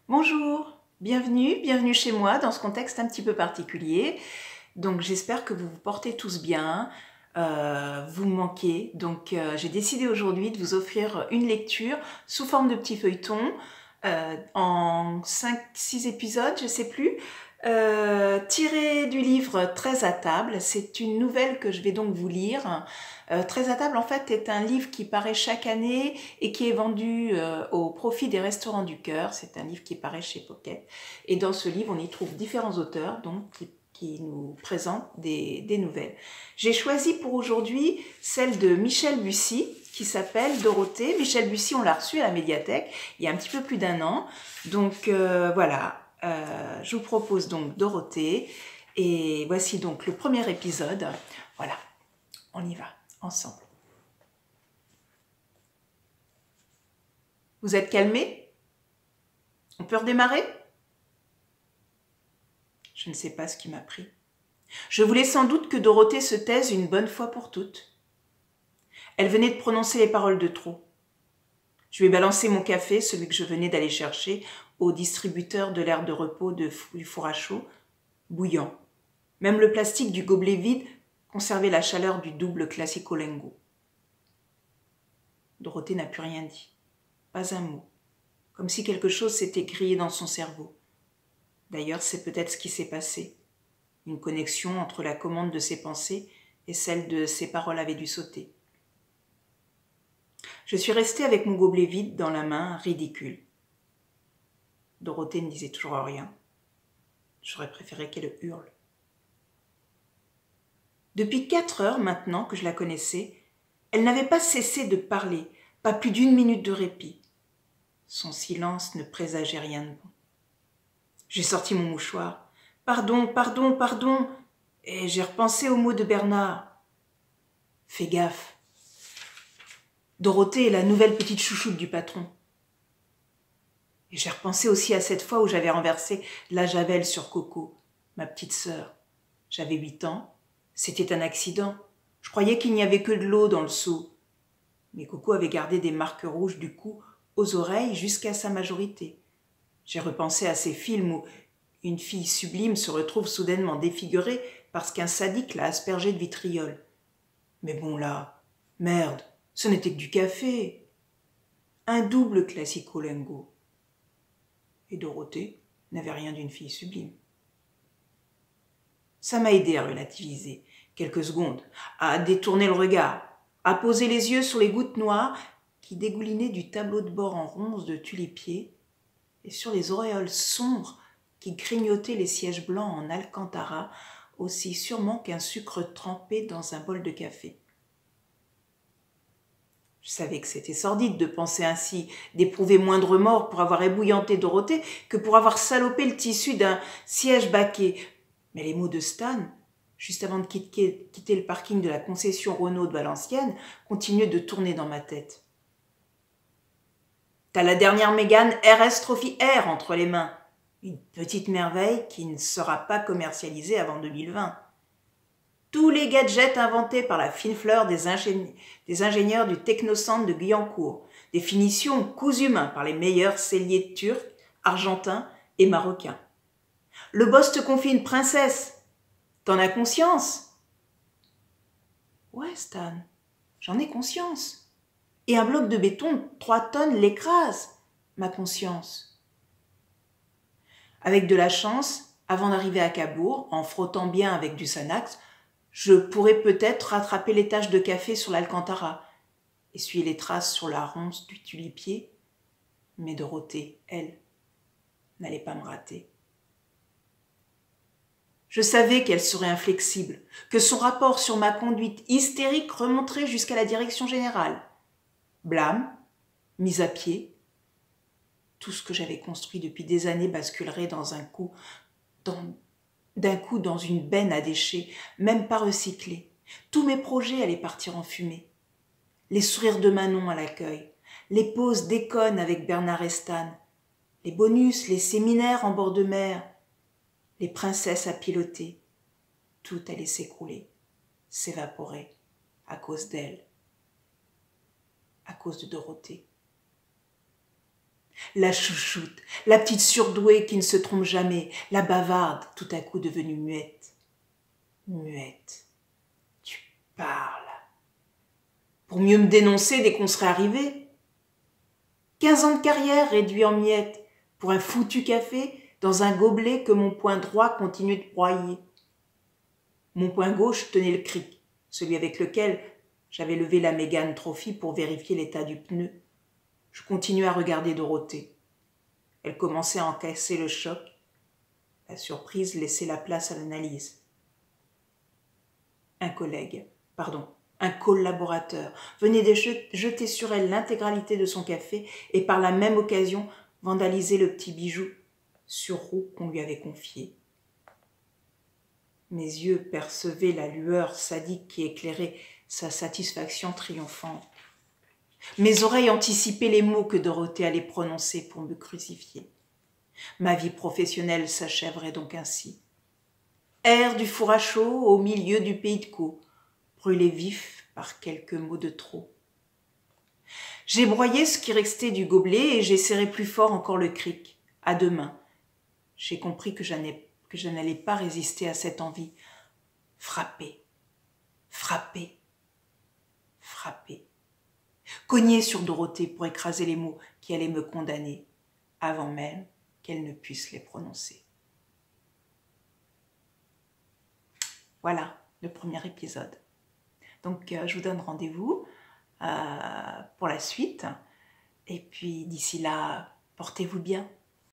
Bonjour, bienvenue chez moi dans ce contexte un petit peu particulier. Donc j'espère que vous vous portez tous bien, vous me manquez. Donc j'ai décidé aujourd'hui de vous offrir une lecture sous forme de petit feuilleton en 5-6 épisodes, je ne sais plus, tiré du livre 13 à table. C'est une nouvelle que je vais donc vous lire. 13 à table, en fait, est un livre qui paraît chaque année et qui est vendu au profit des Restos du Cœur. C'est un livre qui paraît chez Pocket. Et dans ce livre, on y trouve différents auteurs donc, qui nous présentent des nouvelles. J'ai choisi pour aujourd'hui celle de Michel Bussy, qui s'appelle Dorothée. Michel Bussy, on l'a reçu à la médiathèque il y a un petit peu plus d'un an. Donc voilà, je vous propose donc Dorothée. Et voici donc le premier épisode. Voilà, on y va ensemble. Vous êtes calmés? On peut redémarrer? Je ne sais pas ce qui m'a pris. Je voulais sans doute que Dorothée se taise une bonne fois pour toutes. Elle venait de prononcer les paroles de trop. Je lui ai balancé mon café, celui que je venais d'aller chercher au distributeur de l'aire de repos du four à chaud, bouillant. Même le plastique du gobelet vide conservait la chaleur du double classico-lengo. Dorothée n'a plus rien dit. Pas un mot. Comme si quelque chose s'était grillé dans son cerveau. D'ailleurs, c'est peut-être ce qui s'est passé. Une connexion entre la commande de ses pensées et celle de ses paroles avait dû sauter. Je suis restée avec mon gobelet vide dans la main, ridicule. Dorothée ne disait toujours rien. J'aurais préféré qu'elle hurle. Depuis 4 heures maintenant que je la connaissais, elle n'avait pas cessé de parler, pas plus d'1 minute de répit. Son silence ne présageait rien de bon. J'ai sorti mon mouchoir. « Pardon, pardon, pardon !» Et j'ai repensé aux mots de Bernard. « Fais gaffe. » Dorothée est la nouvelle petite chouchoute du patron. Et j'ai repensé aussi à cette fois où j'avais renversé la javel sur Coco, ma petite sœur. J'avais 8 ans. C'était un accident. Je croyais qu'il n'y avait que de l'eau dans le seau. Mais Coco avait gardé des marques rouges du cou aux oreilles jusqu'à sa majorité. J'ai repensé à ces films où une fille sublime se retrouve soudainement défigurée parce qu'un sadique l'a aspergée de vitriol. Mais bon là, merde, ce n'était que du café. Un double classico-lengo. Et Dorothée n'avait rien d'une fille sublime. Ça m'a aidé à relativiser quelques secondes, à détourner le regard, à poser les yeux sur les gouttes noires qui dégoulinaient du tableau de bord en ronces de tulipiers et sur les auréoles sombres qui grignotaient les sièges blancs en alcantara aussi sûrement qu'un sucre trempé dans un bol de café. Je savais que c'était sordide de penser ainsi, d'éprouver moins de remords pour avoir ébouillanté Dorothée que pour avoir salopé le tissu d'un siège baquet. Mais les mots de Stan, juste avant de quitter le parking de la concession Renault de Valenciennes, continuaient de tourner dans ma tête. T'as la dernière Mégane RS Trophy R entre les mains. Une petite merveille qui ne sera pas commercialisée avant 2020. Tous les gadgets inventés par la fine fleur des ingénieurs du Technocentre de Guyancourt, des finitions cousues main par les meilleurs selliers turcs, argentins et marocains. Le boss te confie une princesse. T'en as conscience? Ouais, Stan, j'en ai conscience. Et un bloc de béton de 3 tonnes l'écrase, ma conscience. Avec de la chance, avant d'arriver à Cabourg, en frottant bien avec du Xanax, je pourrais peut-être rattraper les taches de café sur l'alcantara, essuyer les traces sur la ronce du tulipier, mais Dorothée, elle, n'allait pas me rater. Je savais qu'elle serait inflexible, que son rapport sur ma conduite hystérique remonterait jusqu'à la direction générale. Blâme, mise à pied, tout ce que j'avais construit depuis des années basculerait d'un coup dans une benne à déchets, même pas recyclée. Tous mes projets allaient partir en fumée. Les sourires de Manon à l'accueil, les pauses déconnes avec Bernard et Stan, les bonus, les séminaires en bord de mer, les princesses à piloter. Tout allait s'écrouler, s'évaporer, à cause d'elle, à cause de Dorothée. La chouchoute, la petite surdouée qui ne se trompe jamais, la bavarde, tout à coup devenue muette. Muette, tu parles. Pour mieux me dénoncer dès qu'on serait arrivé. 15 ans de carrière réduits en miettes pour un foutu café dans un gobelet que mon poing droit continuait de broyer. Mon poing gauche tenait le cric, celui avec lequel j'avais levé la Mégane Trophy pour vérifier l'état du pneu. Je continuais à regarder Dorothée. Elle commençait à encaisser le choc. La surprise laissait la place à l'analyse. Un collaborateur venait de jeter sur elle l'intégralité de son café et par la même occasion vandaliser le petit bijou sur roue qu'on lui avait confié. Mes yeux percevaient la lueur sadique qui éclairait sa satisfaction triomphante. Mes oreilles anticipaient les mots que Dorothée allait prononcer pour me crucifier. Ma vie professionnelle s'achèverait donc ainsi. Air du four à chaud au milieu du pays de Caux, brûlé vif par quelques mots de trop. J'ai broyé ce qui restait du gobelet et j'ai serré plus fort encore le cric, à deux mains. J'ai compris que je n'allais pas résister à cette envie. Frapper, frapper, frapper. Cogner sur Dorothée pour écraser les mots qui allaient me condamner, avant même qu'elle ne puisse les prononcer. Voilà le premier épisode. Donc, je vous donne rendez-vous pour la suite. Et puis, d'ici là, portez-vous bien.